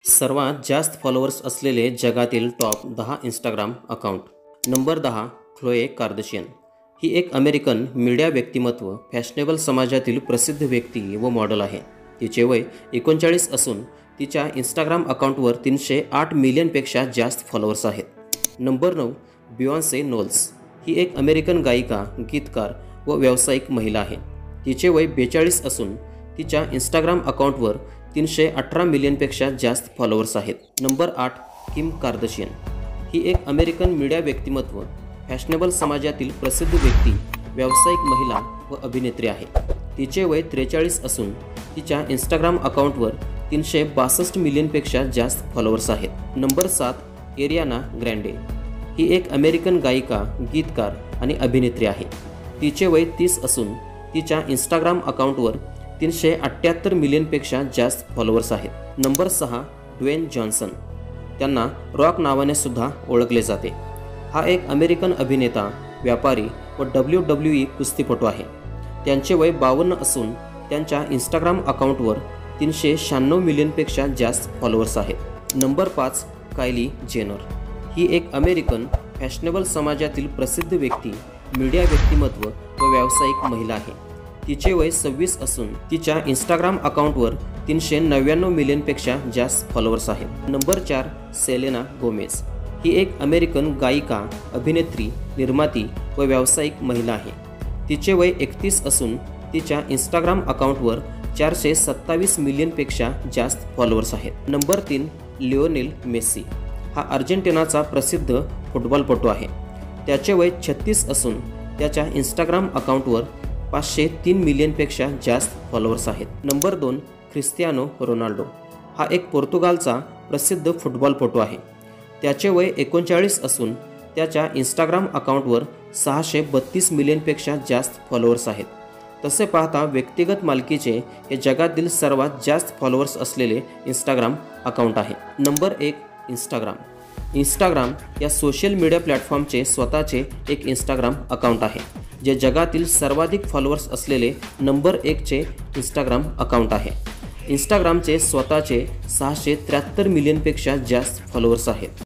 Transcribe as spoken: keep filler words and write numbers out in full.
सर्वात जास्त फॉलोअर्स असलेले जगातील टॉप दहा इंस्टाग्राम अकाउंट. नंबर दहा, ख्लोए कार्दशियन. ही एक अमेरिकन मीडिया व्यक्तिमत्व, फॅशनेबल समाजातील प्रसिद्ध व्यक्ती व मॉडेल आहे. तिचे वय एकोणचाळीस असून तिच्या इंस्टाग्राम अकाउंटवर तीनशे आठ मिलियनपेक्षा जास्त फॉलोअर्स आहेत. नंबर नऊ, बियॉन्से नोल्स. ही एक अमेरिकन गायिका, गीतकार व व्यावसायिक महिला आहे. तिचे वय बेचाळीस असून तिच्या इंस्टाग्राम अकाउंटवर तीनशे अठरा मिलियनपेक्षा जास्त फॉलोअर्स आहेत. नंबर आठ, किम कार्दशियन. ही एक अमेरिकन मीडिया व्यक्तिमत्व, फॅशनेबल समाजातील प्रसिद्ध व्यक्ती, व्यावसायिक महिला व अभिनेत्री आहे. तिचे वय त्रेचाळीस असून तिच्या इंस्टाग्राम अकाउंटवर तीनशे बासष्ट मिलियनपेक्षा जास्त फॉलोअर्स आहेत. नंबर सात, एरियाना ग्रँडे. ही एक अमेरिकन गायिका, गीतकार आणि अभिनेत्री आहे. तिचे वय तीस असून तिच्या इंस्टाग्राम अकाउंटवर तीनशे अठ्ठ्याहत्तर मिलियनपेक्षा जास्त फॉलोअर्स आहेत. नंबर सहा, ड्वेन जॉन्सन. त्यांना रॉक नावाने सुद्धा ओळखले जाते. हा एक अमेरिकन अभिनेता, व्यापारी व डब्ल्यू डब्ल्यू ई कुस्तीपटू आहे. त्यांचे वय बावन्न असून त्यांच्या इंस्टाग्राम अकाउंटवर तीनशे शहाण्णव मिलियनपेक्षा जास्त फॉलोअर्स आहेत. नंबर पाच, कायली जेनर. ही एक अमेरिकन फॅशनेबल समाजातील प्रसिद्ध व्यक्ती, मीडिया व्यक्तिमत्व व व्यावसायिक महिला आहे. तिचे वय सव्वीस असून तिच्या इंस्टाग्राम अकाउंटवर तीनशे नव्याण्णव मिलियनपेक्षा जास्त फॉलोअर्स आहेत. नंबर चार, सेलेना गोमेज. ही एक अमेरिकन गायिका, अभिनेत्री, निर्माती व व्यावसायिक महिला आहे. तिचे वय एकतीस असून तिच्या इंस्टाग्राम अकाउंटवर चारशे सत्तावीस मिलियनपेक्षा जास्त फॉलोअर्स आहेत. नंबर तीन, लिओनेल मेसी. हा अर्जेंटिनाचा प्रसिद्ध फुटबॉलपटू आहे. त्याचे वय छत्तीस असून त्याच्या इंस्टाग्राम अकाउंटवर पाचशे तीन मिलियनपेक्षा जास्त फॉलोअर्स आहेत. नंबर दोन, ख्रिस्तियानो रोनाल्डो. हा एक पोर्तुगालचा प्रसिद्ध फुटबॉलपटू आहे. त्याचे वय एकोणचाळीस असून त्याच्या इंस्टाग्राम अकाउंटवर सहाशे बत्तीस मिलियनपेक्षा जास्त फॉलोअर्स आहेत. तसे पाहता व्यक्तिगत मालकीचे हे जगातील सर्वात जास्त फॉलोअर्स असलेले इंस्टाग्राम अकाउंट आहे. नंबर एक, इंस्टाग्राम. इंस्टाग्राम या सोशल मीडिया प्लॅटफॉर्मचे स्वतःचे एक इंस्टाग्राम अकाउंट आहे, जे जगातील सर्वाधिक फॉलोअर्स असलेले नंबर एकचे इंस्टाग्राम अकाउंट आहे. इंस्टाग्रामचे स्वतःचे सहाशे त्र्याहत्तर मिलियनपेक्षा जास्त फॉलोअर्स आहेत.